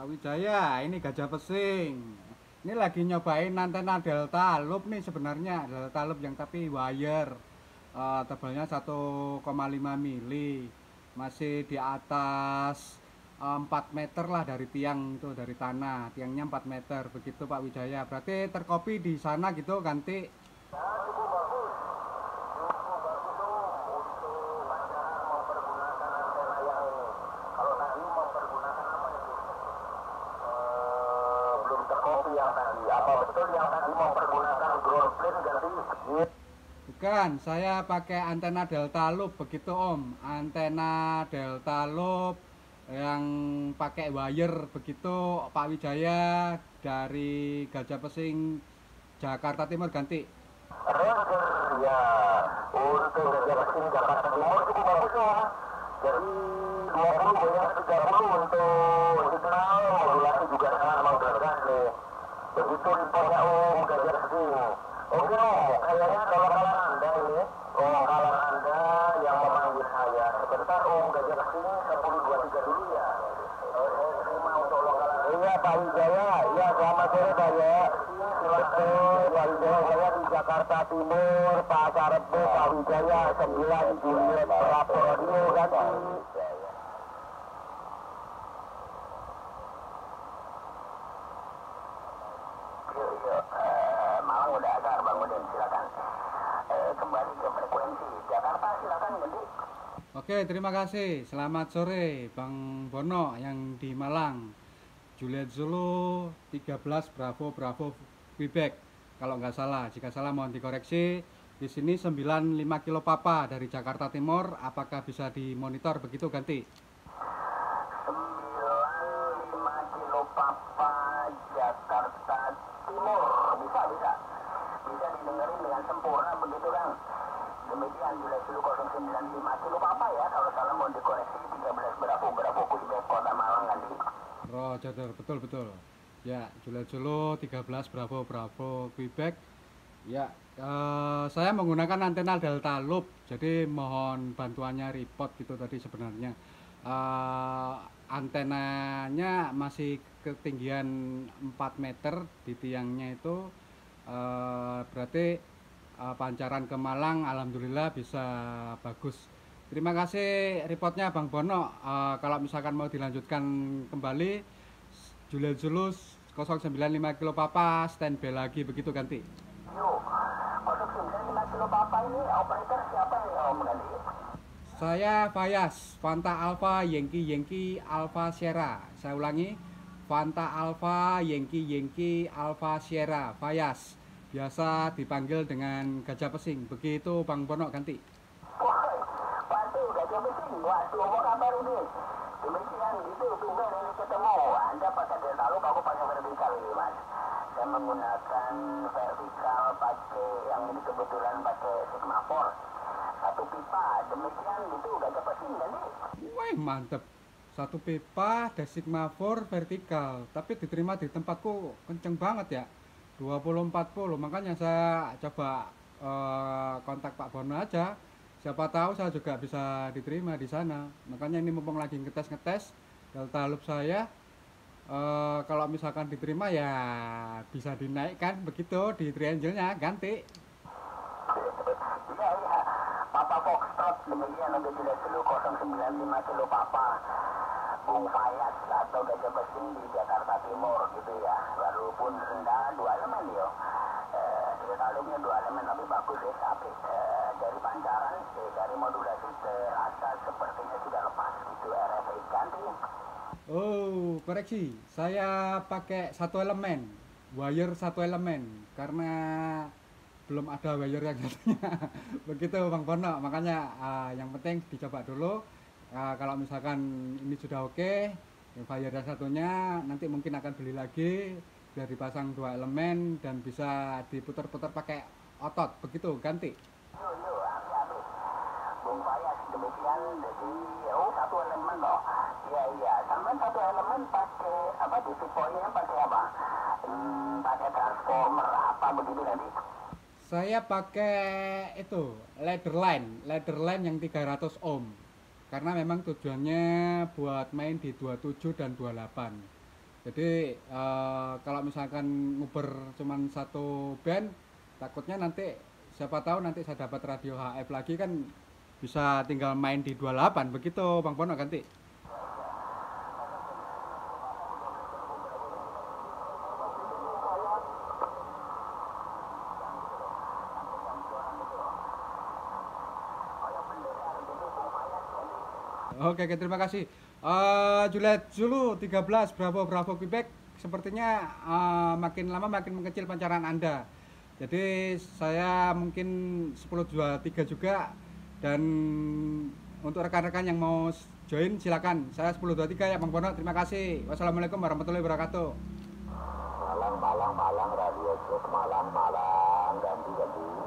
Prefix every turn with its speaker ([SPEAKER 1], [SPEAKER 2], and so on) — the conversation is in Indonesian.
[SPEAKER 1] Wijaya, ini Gajah Pesing. Ini lagi nyobain antena Delta Loop nih sebenarnya, Delta Loop yang tapi wire. Tebalnya 1,5 mili. Masih di atas 4 meter lah dari tiang itu, dari tanah. Tiangnya 4 meter, begitu Pak Wijaya. Berarti terkopi di sana gitu ganti.
[SPEAKER 2] Yang tadi, apa betul yang tadi mempergunakan ground plane ganti?
[SPEAKER 1] Bukan, saya pakai antena Delta Loop begitu Om. Antena Delta Loop yang pakai wire begitu Pak Wijaya dari Gajah Pesing Jakarta Timur ganti.
[SPEAKER 2] Ranger ya, untuk Gajah Pesing Jakarta Timur cukup bagus ya. Jadi 20 banyak 30 untuk signal modulasi juga sangat menggerakkan nih. Begitu reportnya Om Gajah Pesing. Oke Om, kayaknya kalau Anda ini, kalau Anda yang memanggil saya, sebentar Om Gajah Pesing 1023 dulu ya. Saya terima untuk lokal. Iya Pak Wijaya, iya selamat sore Pak ya. Silakan Pak Wijaya, saya di Jakarta Timur, Pasar Rebo, Pak Wijaya 9 Juliet Prapo Radio kan. Malang udah ada Bang Udin, silakan. Kembali ke frekuensi Jakarta, silakan Budi.
[SPEAKER 1] Oke, terima kasih. Selamat sore Bang Bono yang di Malang. Juliet Zulu 13 Bravo Bravo Quebec. Kalau nggak salah, jika salah mohon dikoreksi. Di sini 95 kilo papa dari Jakarta Timur. Apakah bisa dimonitor begitu ganti?
[SPEAKER 2] 95 kilo papa Jakarta Timur, bisa didengarin dengan sempurna begitu kan. Demikian Juliet Zulu 095 kilo papa ya, kalau salah mau dikoreksi 13 Bravo Quebec Kota Malang nanti.
[SPEAKER 1] Roger, betul. Ya, Juliet Zulu 13 Bravo Bravo Quebec. Ya, saya menggunakan antena Delta Loop, jadi mohon bantuannya report gitu tadi sebenarnya. Antenanya masih ketinggian 4 meter di tiangnya itu, berarti pancaran ke Malang alhamdulillah bisa bagus. Terima kasih reportnya Bang Bono. Kalau misalkan mau dilanjutkan kembali, Juliet Zulu 095 kilo papa standby lagi begitu ganti.
[SPEAKER 2] Yuk, 095 kilo papa ini operator siapa ya Om ganti?
[SPEAKER 1] Saya Fayas, Fanta Alpha Yankee Alpha Sierra. Saya ulangi, Fanta Alpha Yankee Alpha Sierra, Fayas. Biasa dipanggil dengan Gajah Pesing. Begitu Bang Bono ganti.
[SPEAKER 2] Waduh, Gajah Pesing. Waduh, apa kabar ini? Demikian itu tumben ini ketemu. Anda pakai Delta Loop, aku pakai vertikal ini Mas. Saya menggunakan vertikal pakai yang ini kebetulan pakai Sigma 4. Satu pipa, demikian itu Gajah Pesing jadi.
[SPEAKER 1] Wah mantep, satu pipa Sigma 4 vertikal, tapi diterima di tempatku kenceng banget ya, 20-40. Makanya saya coba kontak Pak Bono aja, siapa tahu saya juga bisa diterima di sana. Makanya ini mumpung lagi ngetes Delta Loop saya, kalau misalkan diterima ya bisa dinaikkan begitu di triangle-nya ganti.
[SPEAKER 2] Iya. Papa Foxtrot, demikian untuk Juliet Zulu 095 kilo papa Bung Fayas atau Gajah Pesing di Jakarta Timur gitu ya. Walaupun rendah 2 elemen yo. Alumnya 2 elemen tapi bagus ya, tapi dari pancaran, dari modulasi terasa sepertinya sudah lepas gitu RFI ganti.
[SPEAKER 1] Oh, koreksi. Saya pakai 1 elemen, wire 1 elemen, karena belum ada wire yang satunya. Begitu Bang Bono. Makanya yang penting dicoba dulu. Kalau misalkan ini sudah oke, wire yang satunya nanti mungkin akan beli lagi biar dipasang 2 elemen dan bisa diputar-putar pakai otot. Begitu ganti.
[SPEAKER 2] Habis. Bung Fayas, demikian jadi 1 elemen loh. Iya, sampai 1 elemen pakai apa, di poinnya pakai apa? Pakai transformer apa begitu nanti?
[SPEAKER 1] Saya pakai itu ladder line yang 300 ohm, karena memang tujuannya buat main di 27 dan 28. Jadi kalau misalkan nguber cuman satu band, takutnya nanti siapa tahu nanti saya dapat radio HF lagi kan bisa tinggal main di 28 begitu Bang Pono ganti. Oke, terima kasih. Juliet Zulu 13 Bravo Bravo Quebec sepertinya makin lama makin mengecil pancaran Anda. Jadi saya mungkin 1023 juga, dan untuk rekan-rekan yang mau join silakan. Saya 1023 ya Bang Pono. Terima kasih. Wassalamualaikum warahmatullahi wabarakatuh.
[SPEAKER 2] Malang, Malang, Malang, radio cek Malang, Malang, ganti.